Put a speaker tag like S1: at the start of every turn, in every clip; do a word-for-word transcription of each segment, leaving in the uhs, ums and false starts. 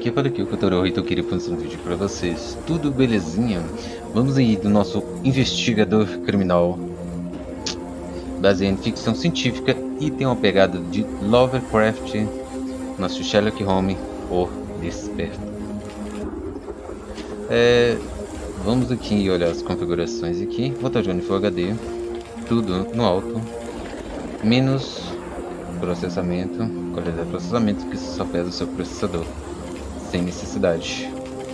S1: aqui fala aqui o Kotaro Hitokiri produzindo um vídeo pra vocês. Tudo belezinha? Vamos aí do nosso investigador criminal baseado em ficção científica e tem uma pegada de Lovecraft, nosso Sherlock Holmes, o Desperto. É, vamos aqui olhar as configurações aqui. Vou estar jogando Full H D, tudo no alto, menos processamento, qualidade de processamento, que só pesa o seu processador, sem necessidade.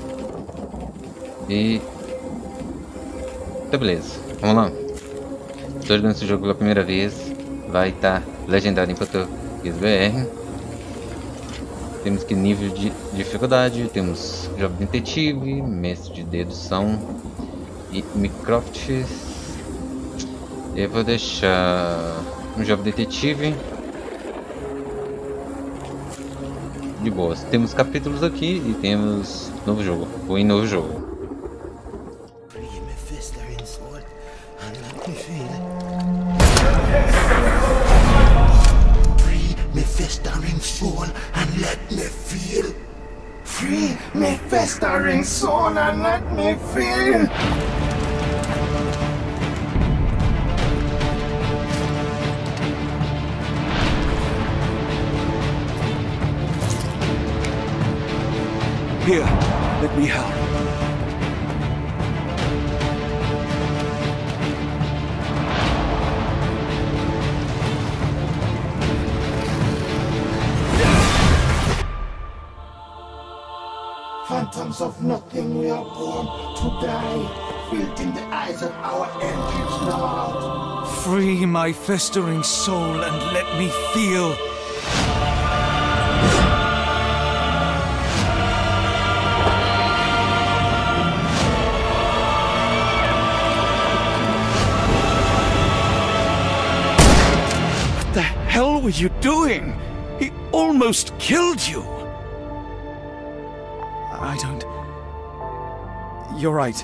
S1: E tá, beleza, vamos lá. Estou jogando esse jogo pela primeira vez, vai estar legendado em português B R. Temos que nível de dificuldade, temos jovem detetive, mestre de dedução e Microsoft. Eu vou deixar um jovem detetive. De boas. Temos capítulos aqui e temos novo jogo. Ou em novo jogo.
S2: Me festering soul and let me feel. Free me festering soul and let me feel.
S3: Here, let me help.
S2: Phantoms of nothing, we are born to die. Built in the eyes of our engines now.
S3: Free my festering soul and let me feel. What the hell were you doing? He almost killed you. I don't... You're right.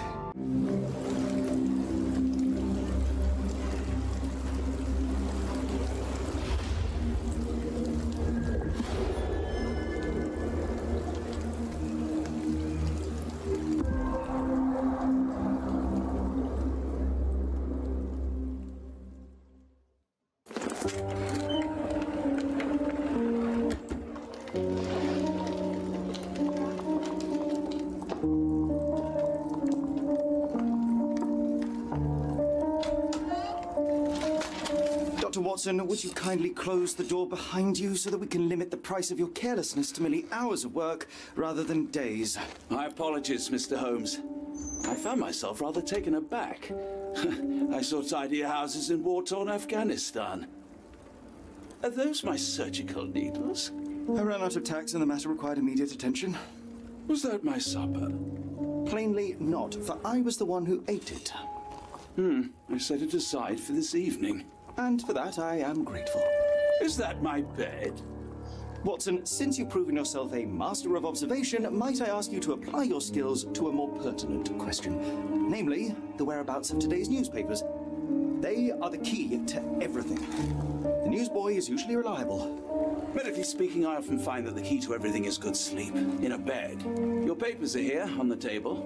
S4: Doctor Watson, would you kindly close the door behind you so that we can limit the price of your carelessness to merely hours of work rather than days?
S5: My apologies, Mister Holmes. I found myself rather taken aback. I saw tidier houses in war-torn Afghanistan. Are those my surgical needles?
S4: I ran out of tacks and the matter required immediate attention.
S5: Was that my supper?
S4: Plainly not, for I was the one who ate it.
S5: Hmm, I set it aside for this evening.
S4: And for that I am grateful.
S5: Is that my bed?
S4: Watson, since you've proven yourself a master of observation, might I ask you to apply your skills to a more pertinent question? Namely, the whereabouts of today's newspapers. They are the key to everything. The newsboy is usually reliable.
S5: Medically speaking, I often find that the key to everything is good sleep, in a bed. Your papers are here, on the table.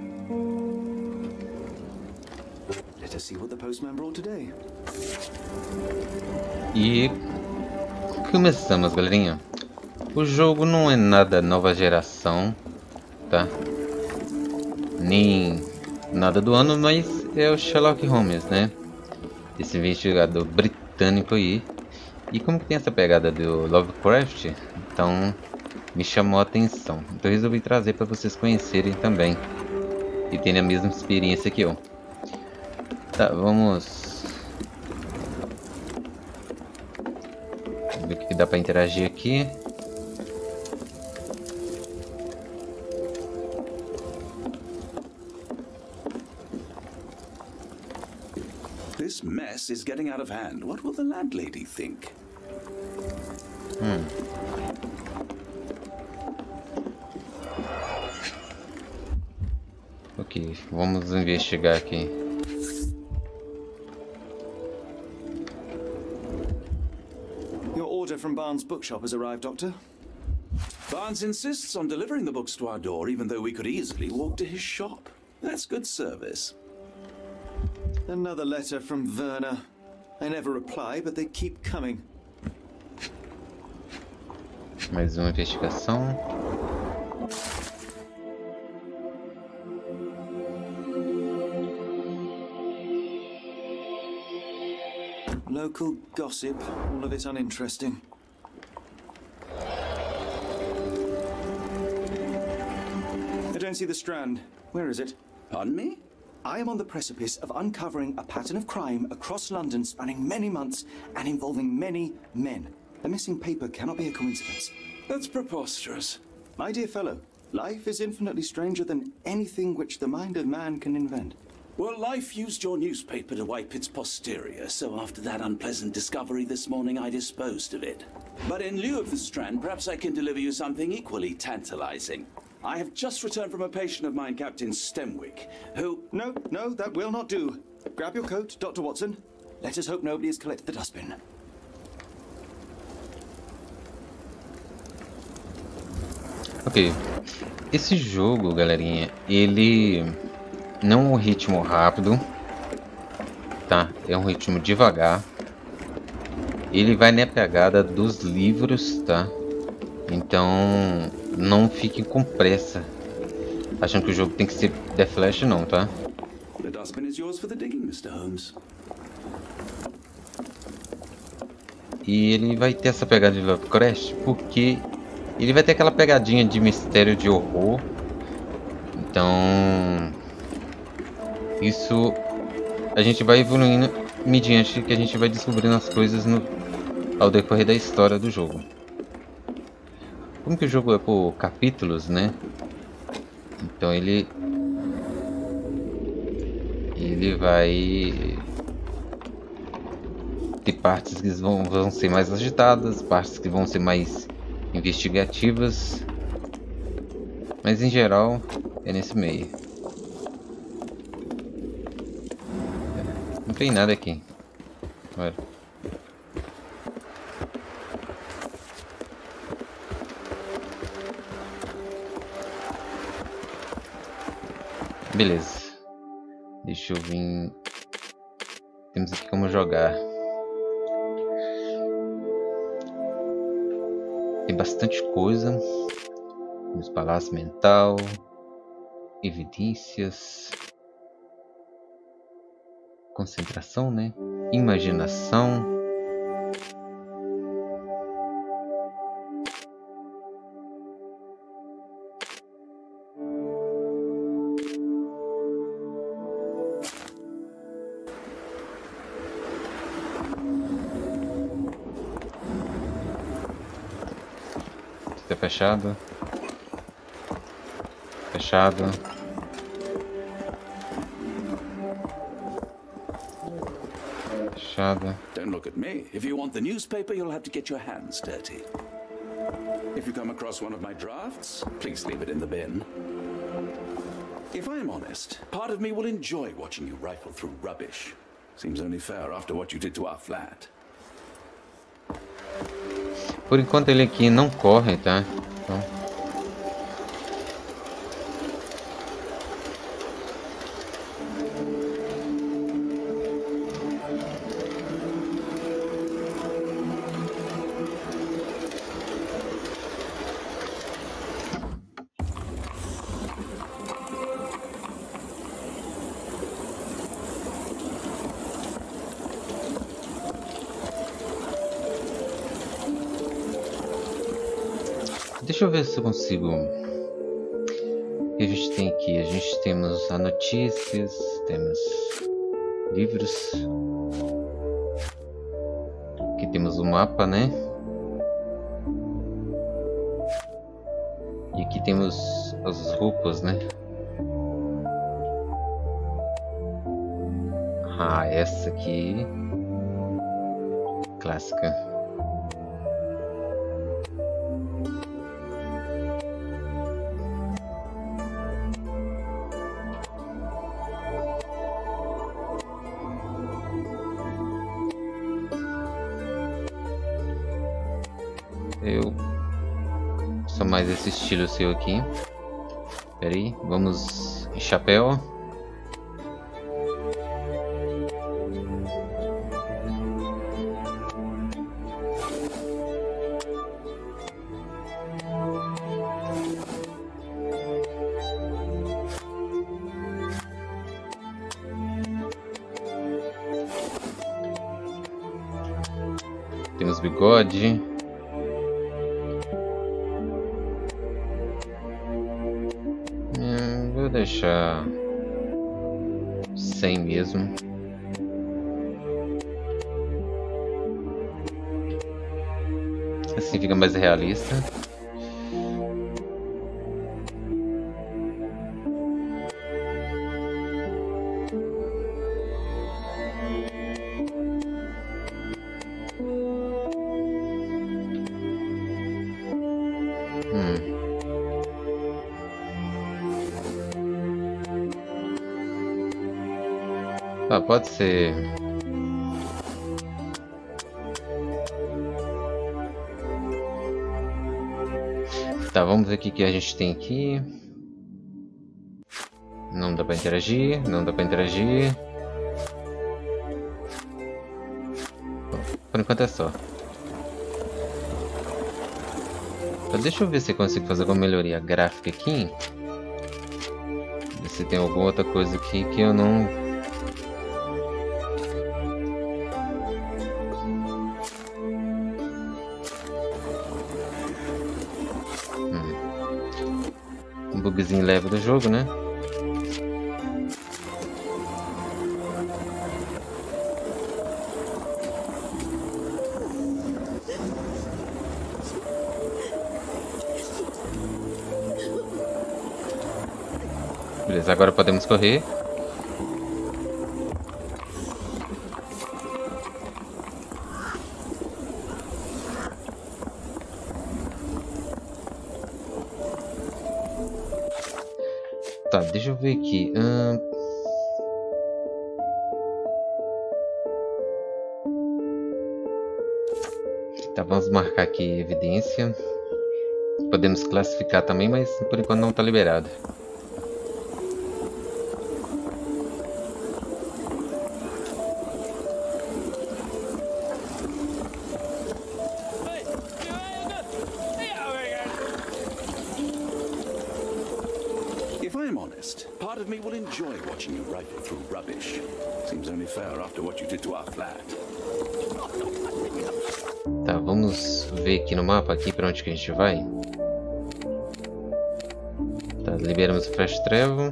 S4: Let us see what the postman brought today.
S1: E começamos, galerinha. O jogo não é nada nova geração, tá? Nem nada do ano, mas é o Sherlock Holmes, né? Esse investigador britânico aí. E como que tem essa pegada do Lovecraft, então me chamou a atenção. Então eu resolvi trazer para vocês conhecerem também e terem a mesma experiência que eu. Tá, vamos ver o que dá para interagir aqui.
S5: This mess is getting out of hand. What will the landlady think?
S1: Hum. Ok, vamos investigar aqui.
S4: Your order from Barnes' bookshop has arrived, Doctor.
S5: Barnes insists on delivering the books to our door, even though we could easily walk to his shop. That's good service.
S4: Another letter from Werner. I never reply, but they keep coming.
S1: Mais uma investigação.
S4: Local gossip, all of it uninteresting. I don't see the Strand. Where is it?
S5: Pardon me?
S4: I am on the precipice of uncovering a pattern of crime across London spanning many months and involving many men. The missing paper cannot be a coincidence.
S5: That's preposterous.
S4: My dear fellow, life is infinitely stranger than anything which the mind of man can invent.
S5: Well, life used your newspaper to wipe its posterior, so after that unpleasant discovery this morning, I disposed of it. But in lieu of the Strand, perhaps I can deliver you something equally tantalizing. I have just returned from a patient of mine, Captain Stemwick, who...
S4: No, no, that will not do. Grab your coat, Doctor Watson. Let us hope nobody has collected the dustbin.
S1: Ok. Esse jogo, galerinha, ele não é um ritmo rápido, tá? É um ritmo devagar. Ele vai na pegada dos livros, tá? Então, não fiquem com pressa, achando que o jogo tem que ser The Flash, não, tá?
S5: The dustbin is yours for the digging, mister Holmes.
S1: E ele vai ter essa pegada de Lovecraft, porque ele vai ter aquela pegadinha de mistério, de horror. Então, isso a gente vai evoluindo mediante que a gente vai descobrindo as coisas no, ao decorrer da história do jogo. Como que o jogo é por capítulos, né? Então ele ele vai ter partes que vão, vão ser mais agitadas, partes que vão ser mais investigativas, mas em geral é nesse meio. Não tem nada aqui. Olha. Beleza. Deixa eu vir. Temos aqui como jogar. Tem bastante coisa. Temos palácio mental, evidências, concentração, né? Imaginação. Está fechado. Fechado. Fechado.
S5: Don't look at me. If you want the newspaper, you'll have to get your hands dirty. If you come across one of my drafts, please leave it in the bin. If I'm honest, part of me will enjoy watching you rifle through rubbish. Seems only fair after what you did to our flat.
S1: Por enquanto ele aqui não corre, tá? Então... Deixa eu ver se eu consigo. O que a gente tem aqui? A gente temos as notícias, temos livros. Aqui temos o mapa, né? E aqui temos as roupas, né? Ah, essa aqui. Clássica. Só mais esse estilo seu aqui. Pera aí, vamos em chapéu. Temos bigode. Hum, vou deixar cem mesmo. Assim fica mais realista. Ah, pode ser. Tá, vamos ver o que, que a gente tem aqui. Não dá pra interagir, não dá pra interagir. Bom, por enquanto é só. Então, deixa eu ver se eu consigo fazer alguma melhoria gráfica aqui. Ver se tem alguma outra coisa aqui que eu não... Um bugzinho leve do jogo, né? Beleza, agora podemos correr. Tá, deixa eu ver aqui. Hum... Tá, vamos marcar aqui evidência. Podemos classificar também, mas por enquanto não está liberado.
S5: Part of me will enjoy watching you rifle through rubbish. Seems only fair after what you did to our flat.
S1: Tá, vamos ver aqui no mapa aqui para onde que a gente vai. Tá, liberamos o Flash Travel.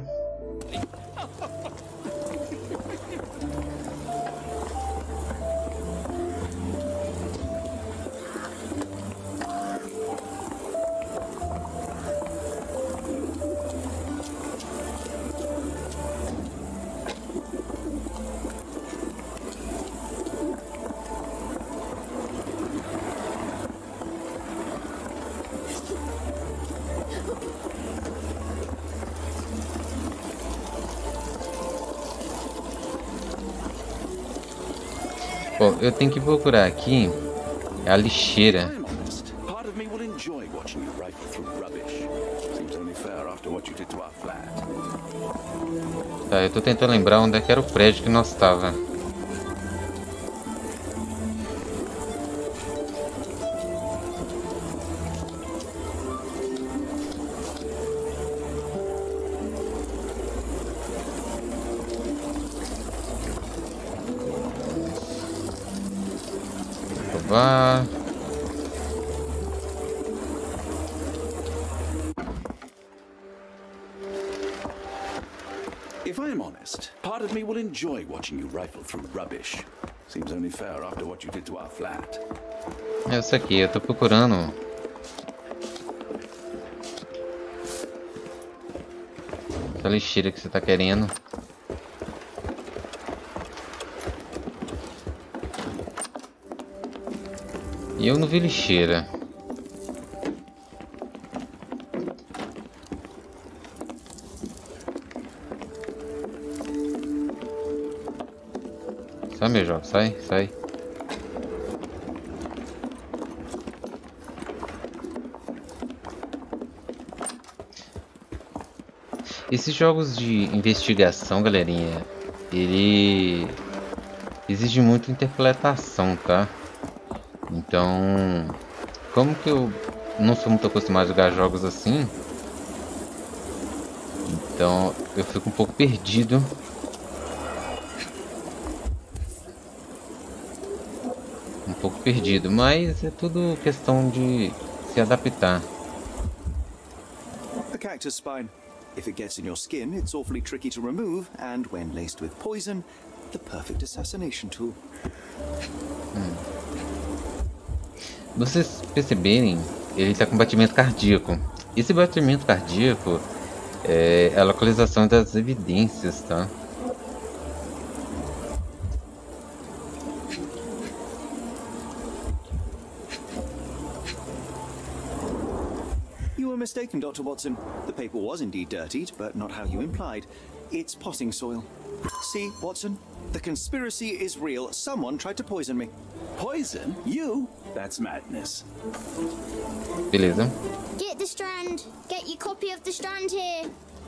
S1: Bom, eu tenho que procurar aqui a lixeira. Tá, eu tô tentando lembrar onde é que era o prédio que nós estava. Vá.
S5: If I'm honest, part of me will enjoy watching you rifle through rubbish. Seems only fair after what you did to our flat.
S1: Essa aqui, eu tô procurando. Essa lixeira que você tá querendo. E eu não vi lixeira. Sai, meu jovem, sai, sai. Esses jogos de investigação, galerinha, ele exige muito interpretação, tá? Então, como que eu não sou muito acostumado a jogar jogos assim, então eu fico um pouco perdido. Um pouco perdido, mas é tudo questão de se adaptar.
S4: The cactus spine. If it gets in your skin, it's awfully tricky to remove, and when laced with poison, the perfect assassination tool.
S1: Hum. Vocês perceberem, ele está com batimento cardíaco. Esse batimento cardíaco é a localização das evidências, tá?
S4: You were mistaken, Doctor Watson. The paper was indeed dirtied, but not how you implied. It's potting soil. See, Watson? The conspiracy is real. Someone tried to poison me.
S5: Poison? You? That's madness.
S1: Beleza.
S6: Get the Strand. Get your copy of the Strand here.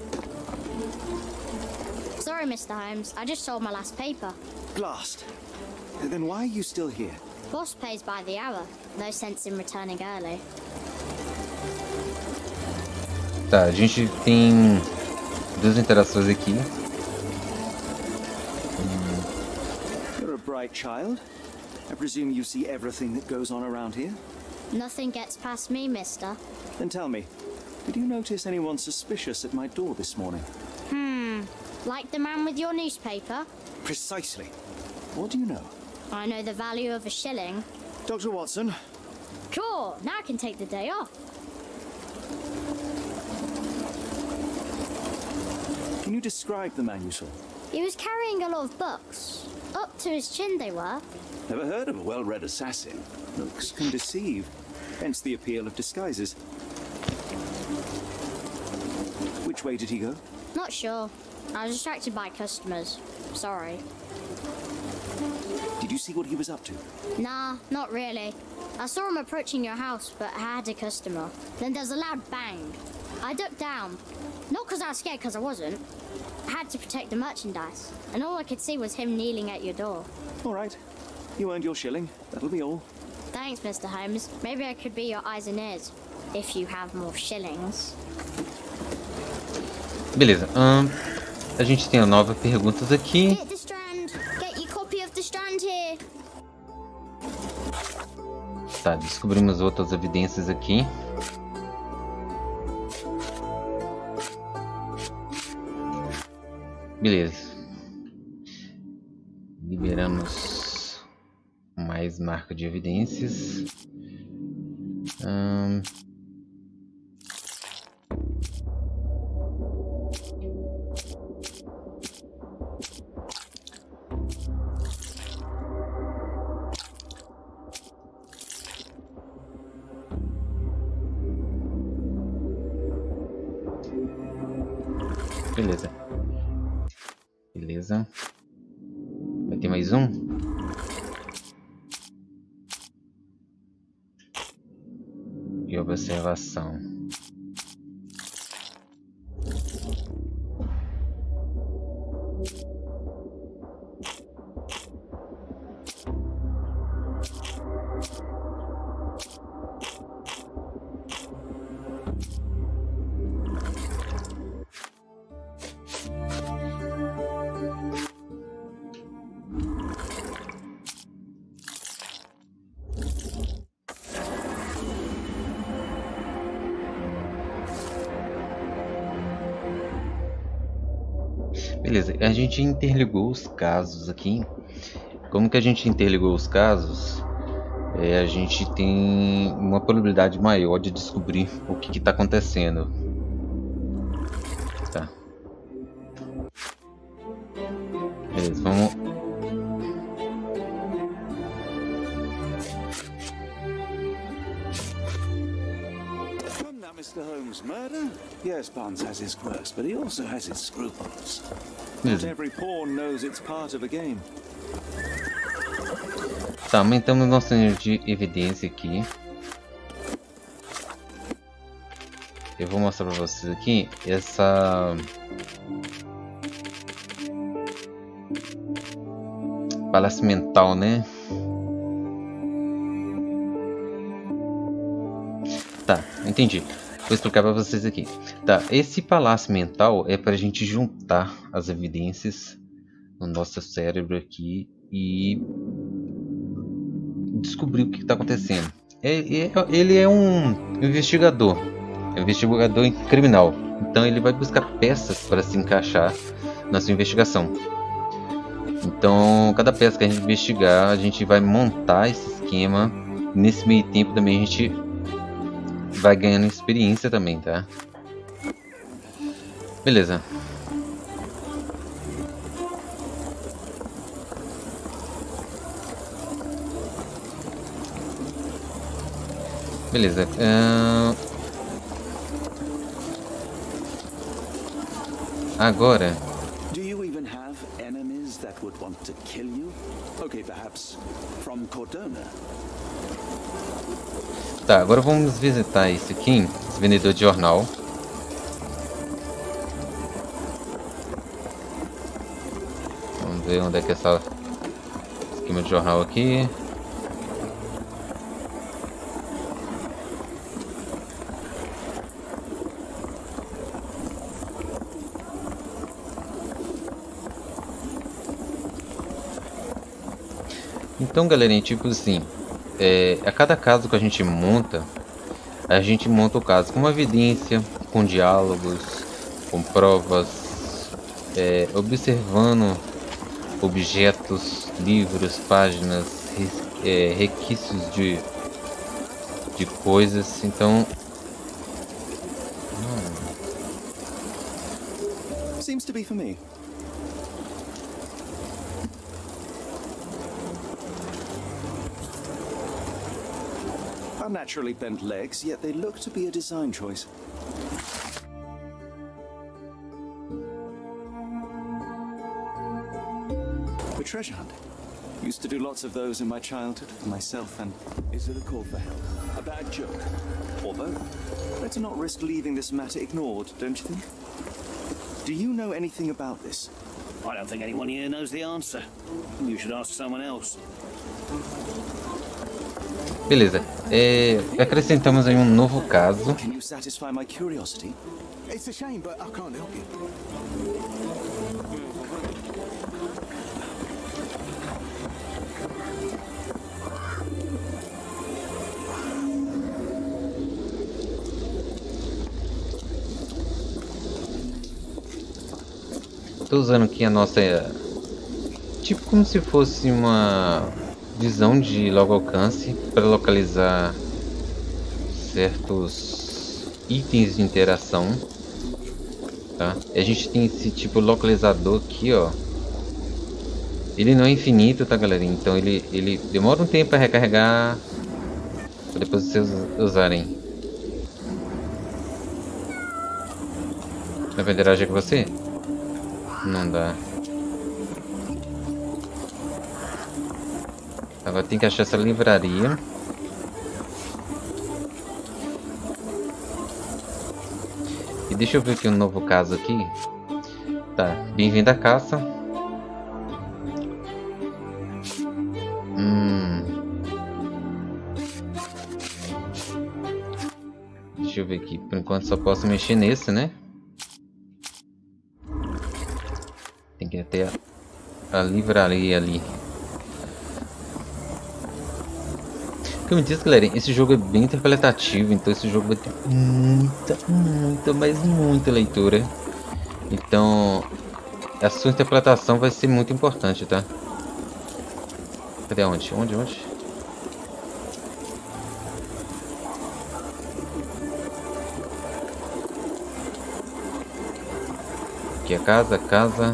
S6: Sorry, Mister Holmes. I just sold my last paper.
S4: Blast. Then why are you still here?
S6: Boss pays by the hour. No sense in returning early.
S1: Tá, a gente tem duas interações aqui.
S4: You're a bright child. I presume you see everything that goes on around here?
S6: Nothing gets past me, mister.
S4: Then tell me, did you notice anyone suspicious at my door this morning?
S6: Hmm. Like the man with your newspaper?
S4: Precisely. What do you know?
S6: I know the value of a shilling.
S4: Doctor Watson?
S6: Cool. Now I can take the day off.
S4: Can you describe the man you saw?
S6: He was carrying a lot of books. Up to his chin they were.
S5: Never heard of a well-read assassin.
S4: Looks can deceive. Hence the appeal of disguises. Which way did he go?
S6: Not sure. I was distracted by customers. Sorry.
S4: Did you see what he was up to?
S6: Nah, not really. I saw him approaching your house, but I had a customer. Then there's a loud bang. I ducked down. Not because I was scared, because I wasn't. I had to protect the merchandise, and all I could see was him kneeling at your door.
S4: All right. You earned your shilling. That'll be all.
S6: Thanks, Mister Holmes. Maybe I could be your eyes and ears, if you have more shillings.
S1: Beleza. Hum, a gente tem novas perguntas aqui.
S6: Get the Strand. Get your copy of the Strand here.
S1: Tá, descobrimos outras evidências aqui. Beleza. Liberamos mais marca de evidências. Hum... Beleza. Beleza. Vai ter mais um? E observação. Beleza, a gente interligou os casos aqui. Como que a gente interligou os casos? É, a gente tem uma probabilidade maior de descobrir o que está acontecendo. Tá. Beleza, vamos.
S5: Mister Holmes, murder? Yes, Barnes has his quirks, but he also has his scruples.
S4: Not every pawn knows it's part of a game.
S1: Tá, aumentamos nosso nível de evidência aqui. eu vou mostrar pra vocês aqui essa palácio mental, né? Tá, entendi. Vou explicar pra vocês aqui. Tá, esse palácio mental é pra gente juntar as evidências no nosso cérebro aqui e descobrir o que está acontecendo. Ele é um investigador, é um investigador criminal. Então ele vai buscar peças para se encaixar na sua investigação. Então cada peça que a gente investigar, a gente vai montar esse esquema. Nesse meio tempo também a gente vai ganhando experiência também, tá? Beleza. Beleza. Uh... Agora.
S5: Do you even have enemies that would want to kill you? Okay, perhaps from Cordona.
S1: Tá, agora vamos visitar esse aqui, esse vendedor de jornal. Vamos ver onde é que é essa esquema de jornal aqui. Então, galerinha, tipo assim, é, a cada caso que a gente monta, a gente monta o caso com uma evidência, com diálogos, com provas, é, observando objetos, livros, páginas, é, requisitos de, de coisas. Então, hum.
S4: Seems to be for me. Unnaturally bent legs, yet they look to be a design choice. A treasure hunt. Used to do lots of those in my childhood for myself and...
S5: Is it a call for help? A bad joke?
S4: Or both. Better not risk leaving this matter ignored, don't you think? Do you know anything about this?
S7: I don't think anyone here knows the answer. You should ask someone else.
S1: Beleza, é, acrescentamos aí um novo caso.
S4: Can you satisfy my curiosity?
S2: It's a shame, but I can't help you.
S1: Tô usando aqui a nossa, tipo como se fosse uma visão de logo alcance para localizar certos itens de interação, tá? E a gente tem esse tipo localizador aqui, ó. Ele não é infinito, tá, galera? Então ele ele demora um tempo para recarregar, para depois vocês usarem. Dá pra interagir com você? Não dá. Agora tem que achar essa livraria. E deixa eu ver aqui um novo caso aqui. Tá, bem-vindo à caça. Hum. Deixa eu ver aqui. Por enquanto só posso mexer nesse, né? Tem que ir até a, a livraria ali. Como eu disse, galera, esse jogo é bem interpretativo, então esse jogo vai ter muita, muita, mas muita leitura. Então, a sua interpretação vai ser muito importante, tá? Cadê onde? Onde, onde? Aqui é a casa, casa.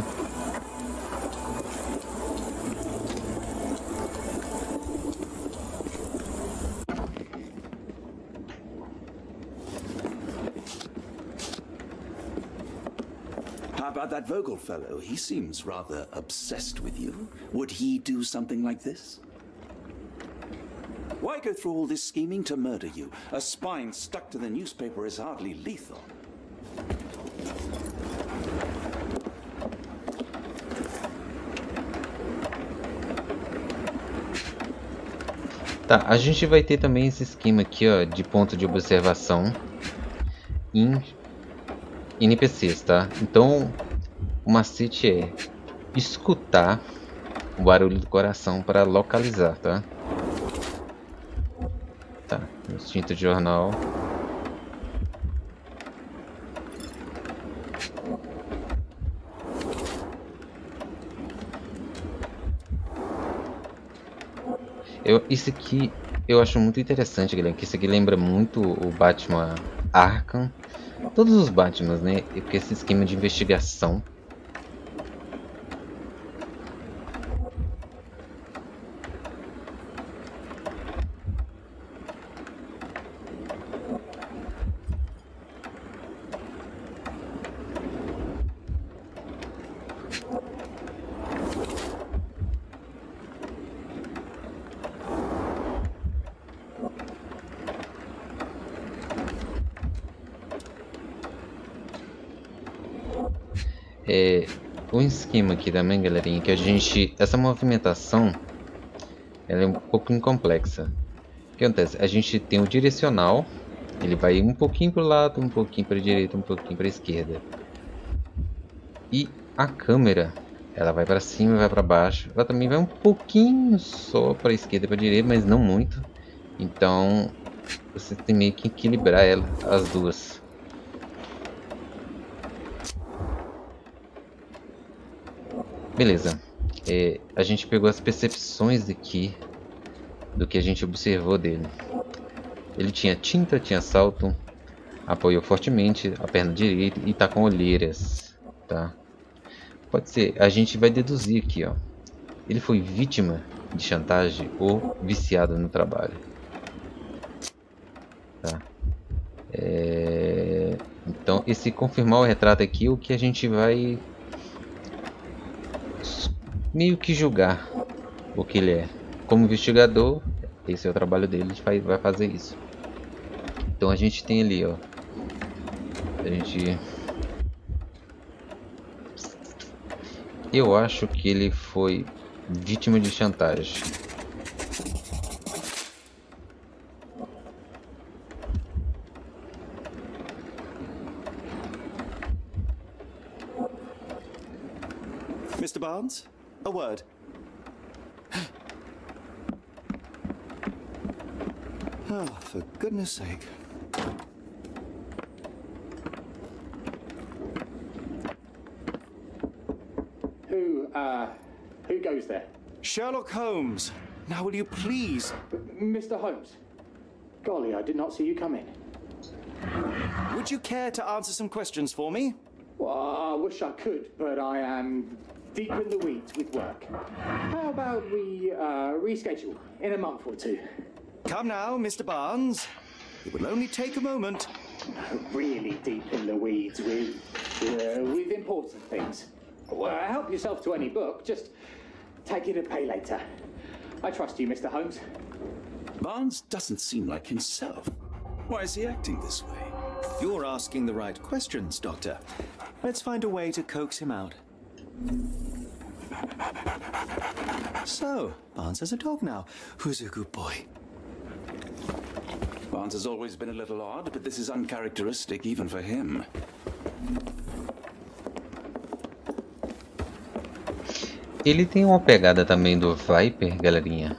S5: That Vogel fellow, he seems rather obsessed with you. Would he do something like this? Why go through all this scheming to murder you? A spine stuck to the newspaper is hardly lethal.
S1: Tá, a gente vai ter também esse esquema aqui, ó, de ponto de observação em N P Cs, tá? Então, o macete é escutar o barulho do coração para localizar, tá? Tá, instinto de jornal. Eu, isso aqui eu acho muito interessante, galera, que isso aqui lembra muito o Batman Arkham. Todos os Batmans, né? Porque esse esquema de investigação. É, o esquema aqui também, galerinha, que a gente, essa movimentação, ela é um pouco incomplexa. O que acontece? A gente tem o direcional, ele vai um pouquinho para o lado, um pouquinho para a direita, um pouquinho para a esquerda. E a câmera, ela vai para cima e vai para baixo. Ela também vai um pouquinho só para a esquerda e para a direita, mas não muito. Então, você tem meio que equilibrar ela, as duas. Beleza, é, a gente pegou as percepções aqui do que a gente observou dele. Ele tinha tinta, tinha salto, apoiou fortemente a perna direita e tá com olheiras, tá? Pode ser, a gente vai deduzir aqui, ó. Ele foi vítima de chantagem ou viciado no trabalho, tá? É, então, esse confirmar o retrato aqui é o que a gente vai meio que julgar o que ele é. Como investigador, esse é o trabalho dele, vai, vai fazer isso. Então a gente tem ali, ó. A gente... Eu acho que ele foi vítima de chantagem.
S4: mister Barnes? A word. Oh, for goodness sake.
S8: Who, uh, who goes there?
S4: Sherlock Holmes. Now will you please...
S8: Mister Holmes. Golly, I did not see you come in.
S4: Would you care to answer some questions for me?
S8: Well, I wish I could, but I am deep in the weeds with work. How about we uh, reschedule in a month or two?
S4: Come now, Mister Barnes. It will only take a moment.
S8: Really deep in the weeds with, uh, with important things. Well, help yourself to any book, just take it and pay later. I trust you, Mister Holmes.
S5: Barnes doesn't seem like himself. Why is he acting this way?
S4: You're asking the right questions, Doctor. Let's find a way to coax him out. So, Barnes has a dog now. Who's a good boy?
S5: Barnes has always been a little odd, but this is uncharacteristic even for him.
S1: Ele tem uma pegada também do Viper, galerinha.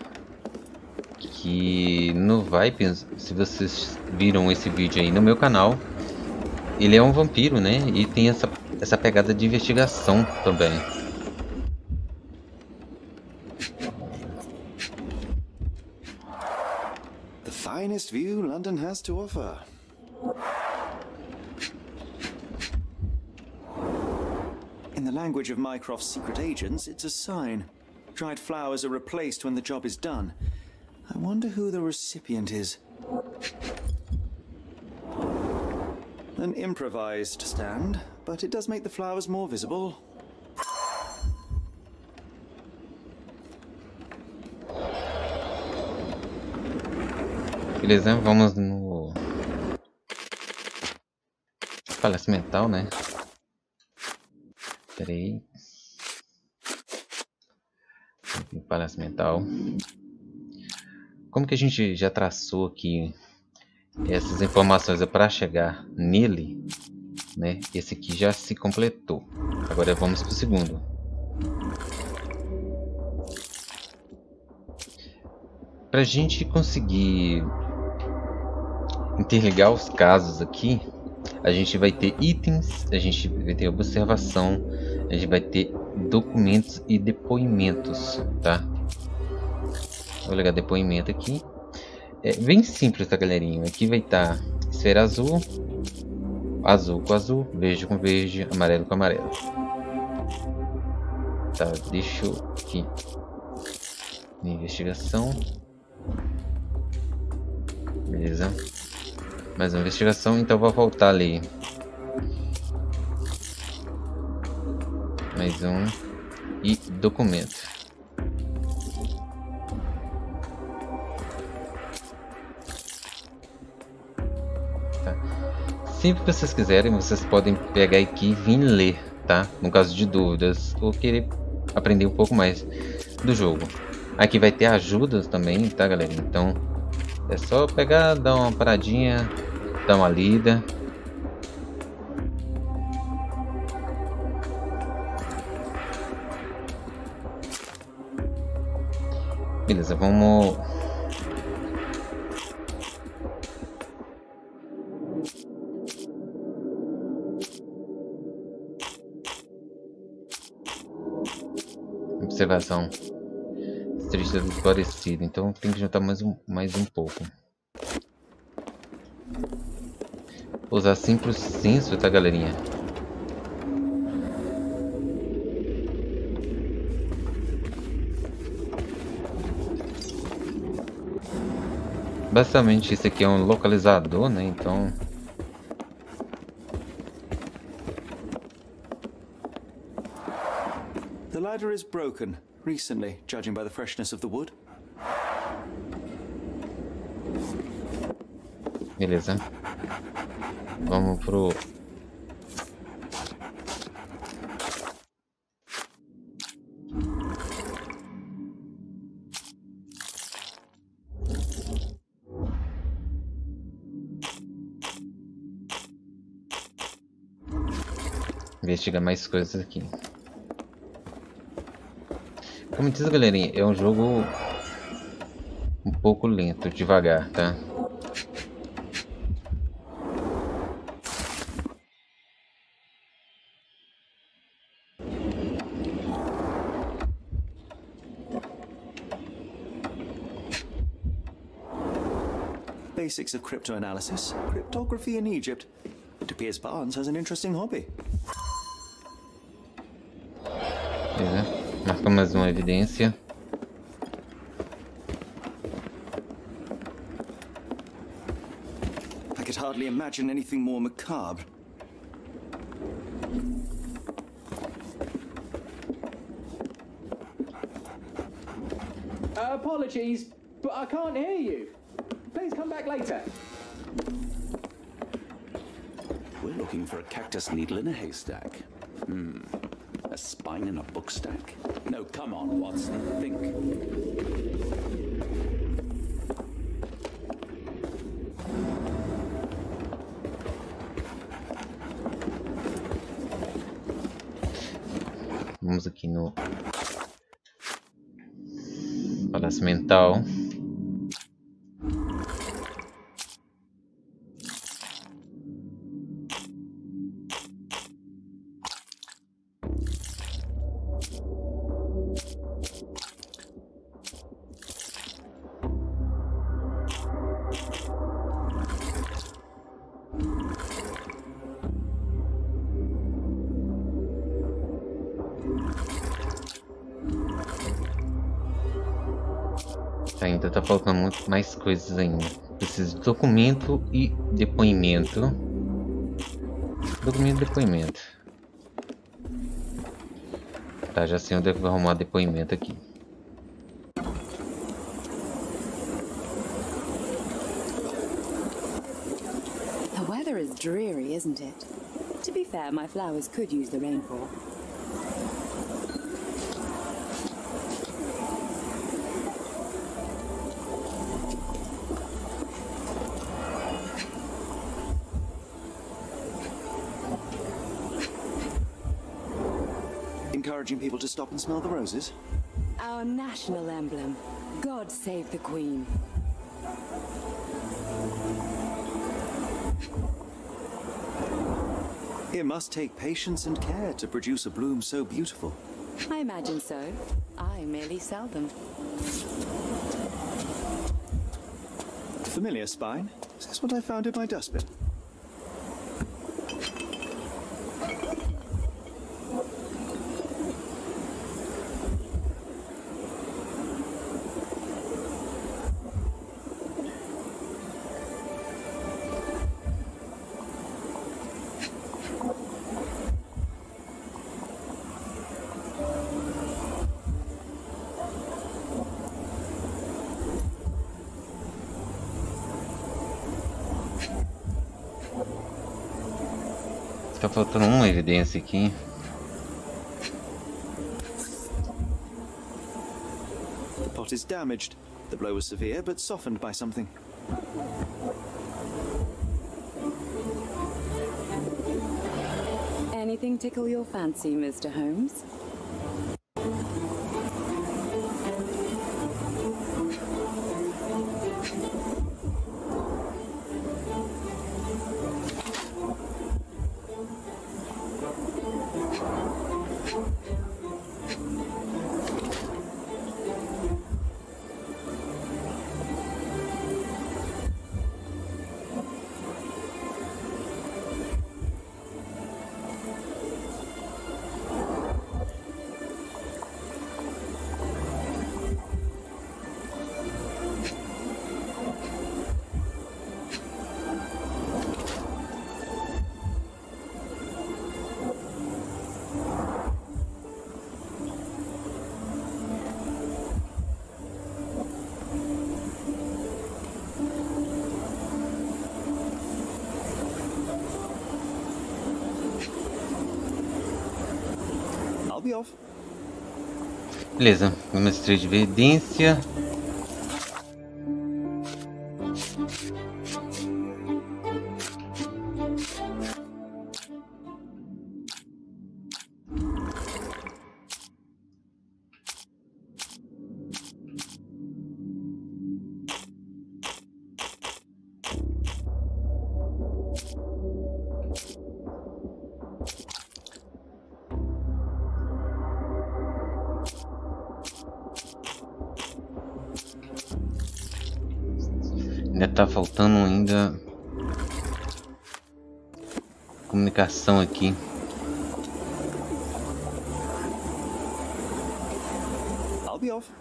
S1: Que no Viper, se vocês viram esse vídeo aí no meu canal, ele é um vampiro, né? E tem essa, essa pegada de investigação também.
S4: The finest view London has to offer. In the language of Mycroft's secret agents, it's a sign. Dried flowers are replaced when the job is done. I wonder who the recipient is. An improvised stand, but it does make the flowers more visible.
S1: Beleza, vamos no Palácio Mental, né? Pera aí. Palácio Mental. Como que a gente já traçou aqui essas informações para chegar nele, né? Esse aqui já se completou. Agora vamos para o segundo. Para a gente conseguir interligar os casos aqui, a gente vai ter itens, a gente vai ter observação, a gente vai ter documentos e depoimentos, tá? Vou ligar depoimento aqui. É bem simples, tá, galerinha? Aqui vai estar esfera azul, azul com azul, verde com verde, amarelo com amarelo. Tá, deixa eu aqui. Investigação. Beleza. Mais uma investigação, então vou voltar ali. Mais um. E documento. Tá. Sempre que vocês quiserem, vocês podem pegar aqui e vir ler, tá? No caso de dúvidas ou querer aprender um pouco mais do jogo. Aqui vai ter ajudas também, tá, galera? Então é só pegar, dar uma paradinha, dar uma lida. Beleza, vamos... Observação. Estrela esclarecida, então tem que juntar mais um, mais um pouco. Vou usar simples senso, tá, galerinha? Basicamente esse aqui é um localizador, né? Então
S4: the ladder is broken recently, judging by the freshness of the wood.
S1: beleza. Vamos pro investigar mais coisas aqui. Como diz, galerinha, é um jogo um pouco lento, devagar, tá?
S4: Basics of cryptoanalysis, cryptography in Egypt. It appears Barnes has an interesting hobby.
S1: Beleza. Marca mais uma evidência.
S4: I could hardly imagine anything more macabre.
S8: Uh, apologies, but I can't hear you. Please come back later.
S5: We're looking for a cactus needle in a haystack. Hmm. A spine in a book stack? No, come on, Watson. Think.
S1: Vamos aqui no Palácio Mental. Ainda tá faltando muito mais coisas ainda. Preciso de documento e depoimento. Documento e depoimento. Tá, já sei onde é que vou arrumar depoimento aqui.
S9: dreary, isn't it? To be fair, my flowers could use the rainfall.
S4: Encouraging people to stop and smell the roses?
S9: Our national emblem. God save the Queen.
S4: It must take patience and care to produce a bloom so beautiful.
S9: I imagine so. I merely sell them.
S4: Familiar spine? Is this what I found in my dustbin?
S1: Tá faltando uma evidência aqui.
S4: The pot is damaged. The blow was severe, but softened by something.
S9: Anything tickle your fancy, Mister Holmes?
S4: I'll be off.
S1: Beleza, vamos três de evidência. Ainda tá faltando ainda comunicação aqui.
S4: I'll be off.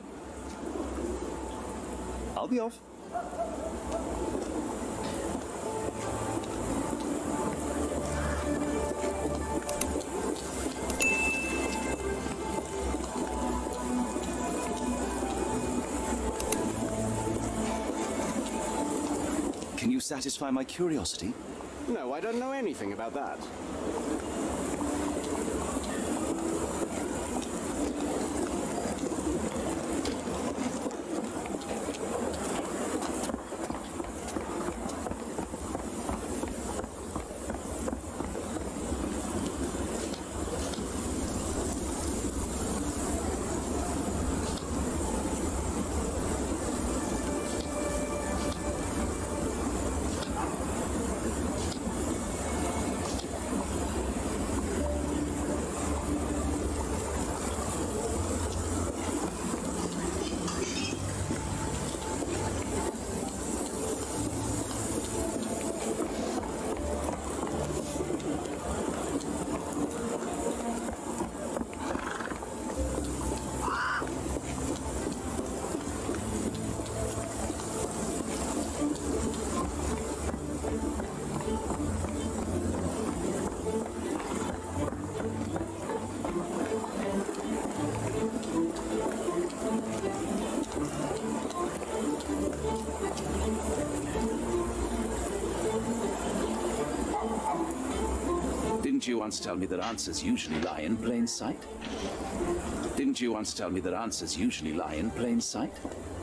S4: I'll be off. Can you satisfy my curiosity?
S10: No, I don't know anything about that.
S5: Didn't you once tell me that answers usually lie in plain sight? Didn't you once tell me that answers usually lie in plain sight?